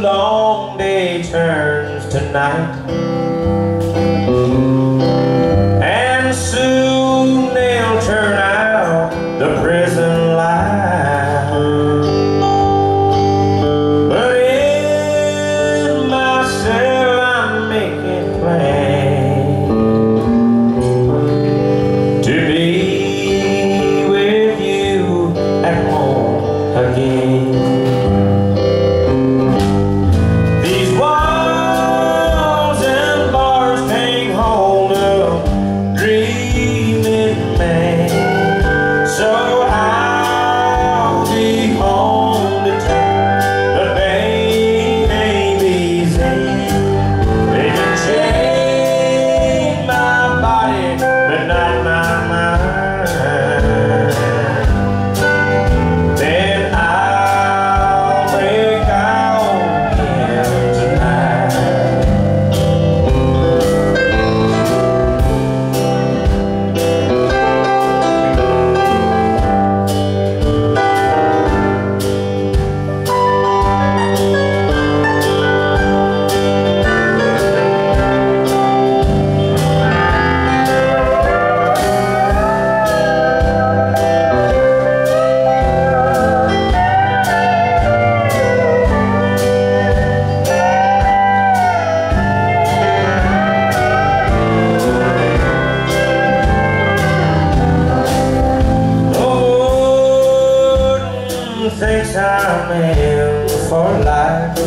long day turns to night, and soon they'll turn out the prison light. But in my cell I'm making plans to be with you at home again. Thinks I'm in for life.